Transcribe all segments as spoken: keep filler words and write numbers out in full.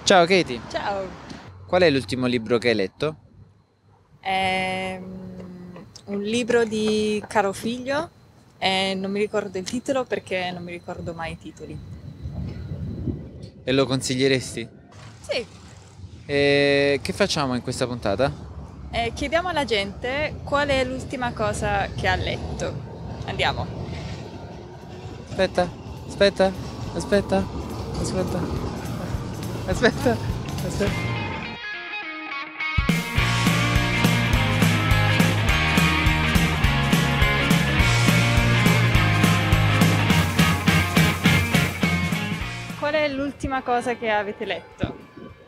Ciao Katie, Ciao. qual è l'ultimo libro che hai letto? È mm, un libro di Caro Figlio e non mi ricordo il titolo perché non mi ricordo mai i titoli. E lo consiglieresti? Sì, E che facciamo in questa puntata? e chiediamo alla gente qual è l'ultima cosa che ha letto. Andiamo. Aspetta, aspetta, aspetta, aspetta, aspetta, aspetta. Qual è l'ultima cosa che avete letto?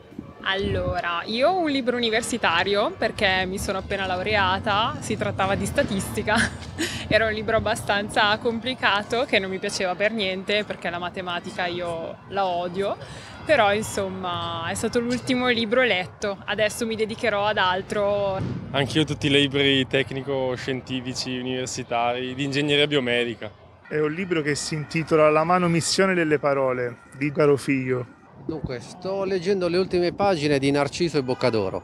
Allora, io ho un libro universitario perché mi sono appena laureata, si trattava di statistica, era un libro abbastanza complicato che non mi piaceva per niente perché la matematica io la odio, però insomma è stato l'ultimo libro letto, adesso mi dedicherò ad altro. Anch'io tutti i libri tecnico-scientifici universitari di ingegneria biomedica. È un libro che si intitola La manomissione delle parole di Caro Figlio. Dunque, sto leggendo le ultime pagine di Narciso e Boccadoro.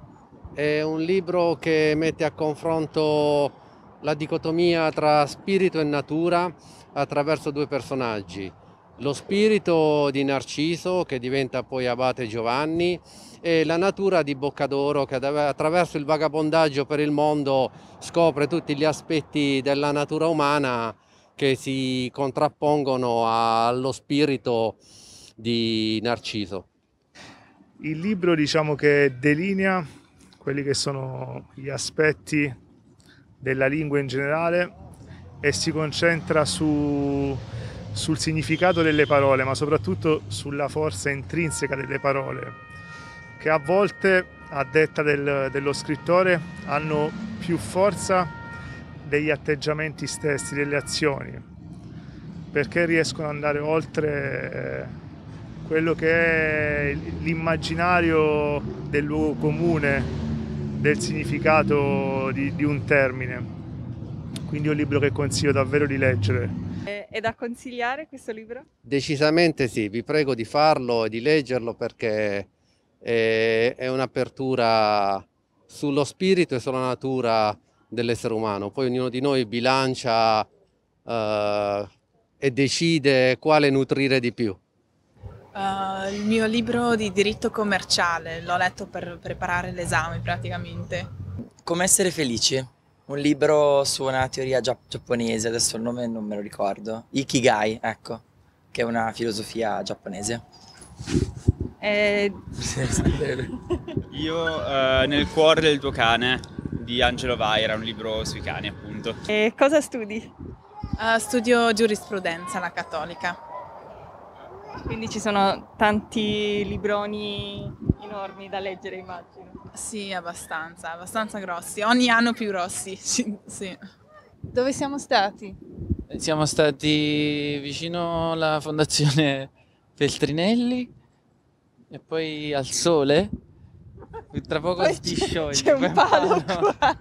È un libro che mette a confronto la dicotomia tra spirito e natura attraverso due personaggi. Lo spirito di Narciso, che diventa poi abate Giovanni, e la natura di Boccadoro, che attraverso il vagabondaggio per il mondo scopre tutti gli aspetti della natura umana che si contrappongono allo spirito di Narciso. Il libro, diciamo, che delinea quelli che sono gli aspetti della lingua in generale e si concentra su, sul significato delle parole, ma soprattutto sulla forza intrinseca delle parole, che a volte, a detta del, dello scrittore, hanno più forza degli atteggiamenti stessi, delle azioni, perché riescono ad andare oltre eh, quello che è l'immaginario del luogo comune, del significato di, di un termine. Quindi è un libro che consiglio davvero di leggere. È, è da consigliare questo libro? Decisamente sì, vi prego di farlo e di leggerlo perché è, è un'apertura sullo spirito e sulla natura dell'essere umano. Poi ognuno di noi bilancia eh, e decide quale nutrire di più. Uh, il mio libro di diritto commerciale, l'ho letto per preparare l'esame praticamente. Come essere felici, un libro su una teoria gia- giapponese, adesso il nome non me lo ricordo, Ikigai, ecco, che è una filosofia giapponese. Eh, Io eh, Nel cuore del tuo cane di Angelo Vaira, un libro sui cani appunto. e cosa studi? Uh, studio giurisprudenza alla Cattolica. Quindi ci sono tanti libroni enormi da leggere, immagino. Sì, abbastanza, abbastanza grossi, ogni anno più grossi, sì, sì. Dove siamo stati? Siamo stati vicino alla Fondazione Feltrinelli e poi al sole. Tra poco Poi ti c'è- sciogli. c'è un quel palo palo. qua.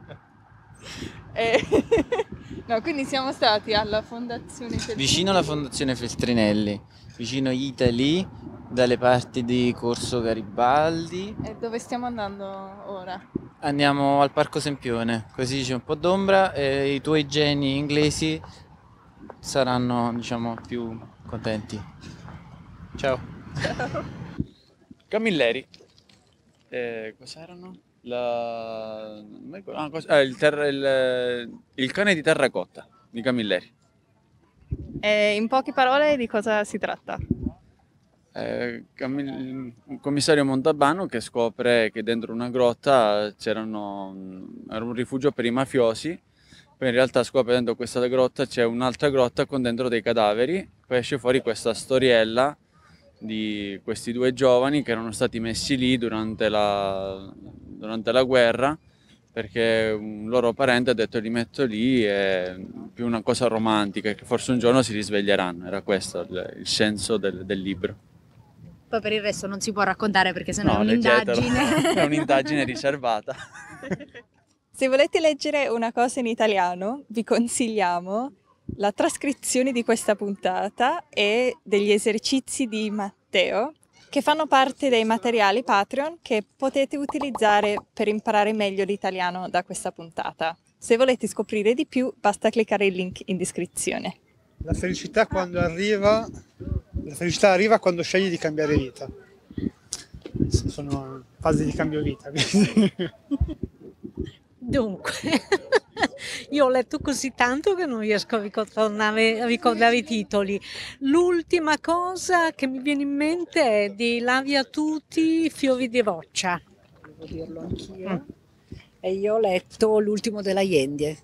Eh, no, quindi siamo stati alla Fondazione Feltrinelli. Vicino alla Fondazione Feltrinelli, vicino Italy, dalle parti di Corso Garibaldi. E dove stiamo andando ora? Andiamo al Parco Sempione, così c'è un po' d'ombra e i tuoi geni inglesi saranno, diciamo, più contenti. Ciao. Camilleri. Eh, cos'erano? La... non mi ricordo- ah, cos- ah, il, terra- il- il cane di terracotta di Camilleri. E in poche parole di cosa si tratta? Eh, Camil- un commissario Montalbano che scopre che dentro una grotta c'erano era un rifugio per i mafiosi, poi in realtà scopre dentro questa grotta c'è un'altra grotta con dentro dei cadaveri, poi esce fuori questa storiella di questi due giovani che erano stati messi lì durante la, durante la guerra perché un loro parente ha detto li metto lì, è più una cosa romantica, che forse un giorno si risveglieranno, era questo il, il senso del, del libro. Poi per il resto non si può raccontare perché sennò No, è leggetelo. un'indagine. È un'indagine riservata. Se volete leggere una cosa in italiano, vi consigliamo la trascrizione di questa puntata e degli esercizi di Matteo che fanno parte dei materiali Patreon che potete utilizzare per imparare meglio l'italiano da questa puntata. Se volete scoprire di più, basta cliccare il link in descrizione. La felicità quando arriva, la felicità arriva quando scegli di cambiare vita. Sono in fase di cambio vita. Quindi. Dunque, io ho letto così tanto che non riesco a ricordare, a ricordare i titoli. L'ultima cosa che mi viene in mente è di Ilaria Tuti, Fiori di roccia. Devo dirlo anch'io. Mm. E io ho letto L'ultimo della Yendie.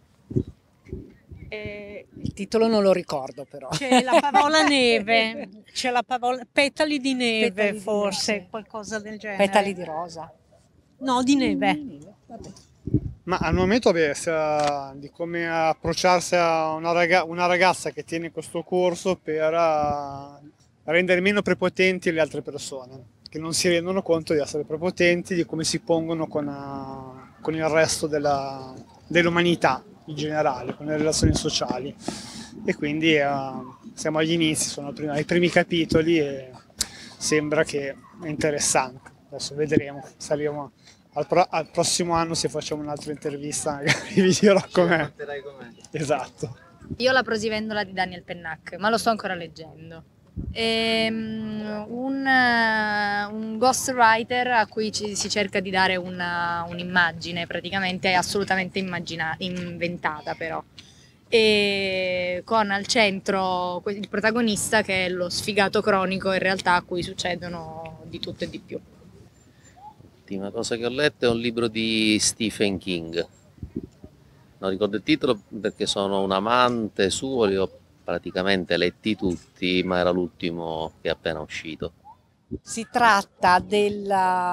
E... il titolo non lo ricordo però. C'è la parola neve, c'è la parola petali di neve, petali forse, di neve. Qualcosa del genere. Petali di rosa. No, di neve. Di neve. Vabbè. Ma al momento beh, di come approcciarsi a una, raga- una ragazza che tiene questo corso per uh, rendere meno prepotenti le altre persone, che non si rendono conto di essere prepotenti, di come si pongono con, uh, con il resto della, dell'umanità in generale, con le relazioni sociali. E quindi uh, siamo agli inizi, sono prima, ai primi capitoli e sembra che è interessante. Adesso vedremo, saremo... Al, pro- al prossimo anno, se facciamo un'altra intervista, magari vi dirò com'è. Esatto. Io La Prosivendola di Daniel Pennac, ma lo sto ancora leggendo. È um, un, uh, un ghostwriter a cui ci, si cerca di dare una, un'immagine, praticamente assolutamente immagina- inventata però. E con al centro il protagonista che è lo sfigato cronico in realtà a cui succedono di tutto e di più. L'ultima cosa che ho letto è un libro di Stephen King. Non ricordo il titolo perché sono un amante suo, li ho praticamente letti tutti, ma era l'ultimo che è appena uscito. Si tratta del,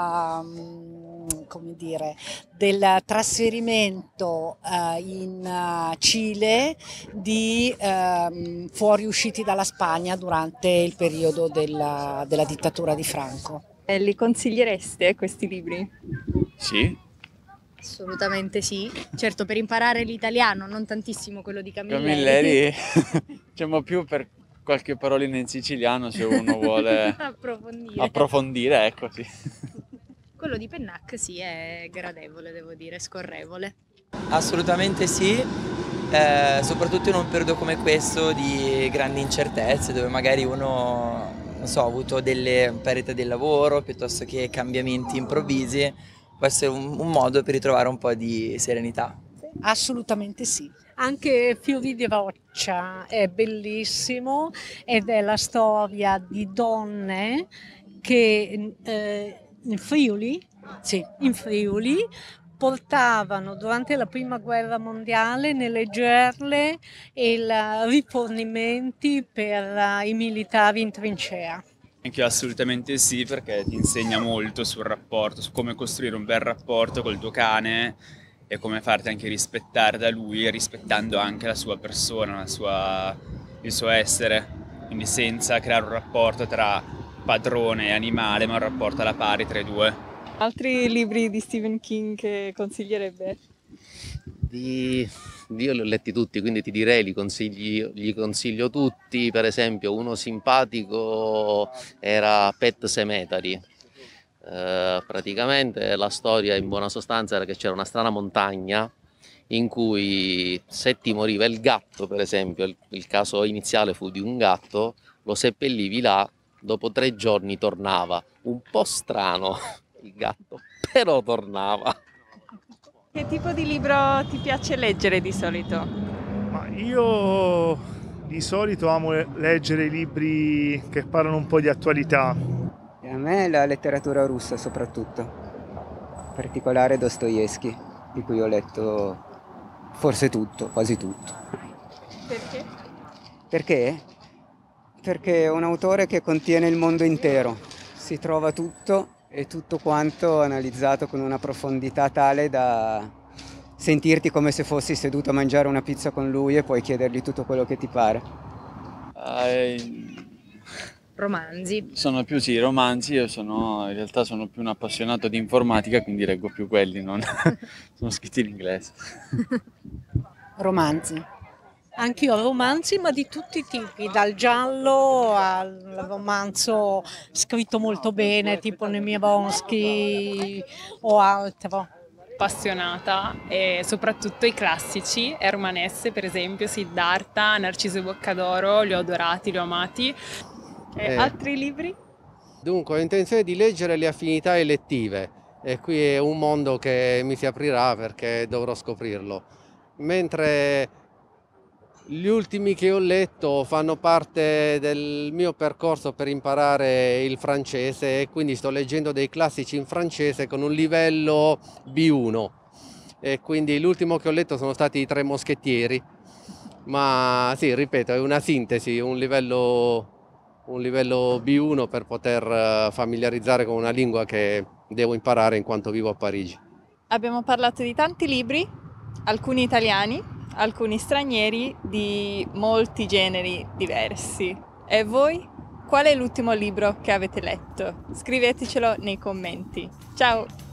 come dire, del trasferimento uh, in uh, Cile di uh, fuoriusciti dalla Spagna durante il periodo della, della dittatura di Franco. E li consigliereste questi libri? Sì. Assolutamente sì, certo per imparare l'italiano, non tantissimo quello di Camilleri. Camilleri, diciamo più per qualche parolina in siciliano se uno vuole approfondire. approfondire, ecco sì. Quello di Pennac sì, è gradevole, devo dire, scorrevole. Assolutamente sì, eh, soprattutto in un periodo come questo di grandi incertezze, dove magari uno, non so, ha avuto delle perdite del lavoro piuttosto che cambiamenti improvvisi, può essere un, un modo per ritrovare un po' di serenità. Assolutamente sì. Anche Fiori di roccia è bellissimo ed è la storia di donne che eh, in Friuli, sì, in Friuli portavano durante la prima guerra mondiale nelle gerle il rifornimenti per i militari in trincea. Anche io assolutamente sì, perché ti insegna molto sul rapporto, su come costruire un bel rapporto col tuo cane e come farti anche rispettare da lui, rispettando anche la sua persona, la sua, il suo essere, quindi senza creare un rapporto tra padrone e animale, ma un rapporto alla pari tra i due. Altri libri di Stephen King che consiglierebbe? Di... Io li ho letti tutti, quindi ti direi li consigli, li consiglio tutti. Per esempio uno simpatico era Pet Sematary. Eh, praticamente la storia in buona sostanza era che c'era una strana montagna in cui se ti moriva il gatto, per esempio, il, il caso iniziale fu di un gatto, lo seppellivi là, dopo tre giorni tornava, un po' strano il gatto, però tornava. Che tipo di libro ti piace leggere di solito? Ma io di solito amo leggere libri che parlano un po' di attualità. E a me la letteratura russa soprattutto, in particolare Dostoevskij, di cui ho letto forse tutto, quasi tutto. Perché? Perché? Perché è un autore che contiene il mondo intero, si trova tutto e tutto quanto analizzato con una profondità tale da sentirti come se fossi seduto a mangiare una pizza con lui e puoi chiedergli tutto quello che ti pare. Eh, Romanzi. sono più sì, romanzi, io sono, in realtà sono più un appassionato di informatica, quindi leggo più quelli, non sono scritti in inglese. Romanzi. Anch'io romanzi, ma di tutti i tipi, dal giallo al romanzo scritto molto bene, tipo Nemirovsky o altro. Appassionata e soprattutto i classici, Hermann Hesse per esempio, Siddhartha, Narciso e Boccadoro, li ho adorati, li ho amati. E Eh. altri libri? Dunque, ho intenzione di leggere Le affinità elettive e qui è un mondo che mi si aprirà perché dovrò scoprirlo. Mentre gli ultimi che ho letto fanno parte del mio percorso per imparare il francese e quindi sto leggendo dei classici in francese con un livello B uno. E quindi l'ultimo che ho letto sono stati I Tre Moschettieri, ma sì, ripeto, è una sintesi, un livello un livello B uno per poter familiarizzare con una lingua che devo imparare in quanto vivo a Parigi. Abbiamo parlato di tanti libri, alcuni italiani, alcuni stranieri, di molti generi diversi. E voi? Qual è l'ultimo libro che avete letto? Scrivetecelo nei commenti. Ciao!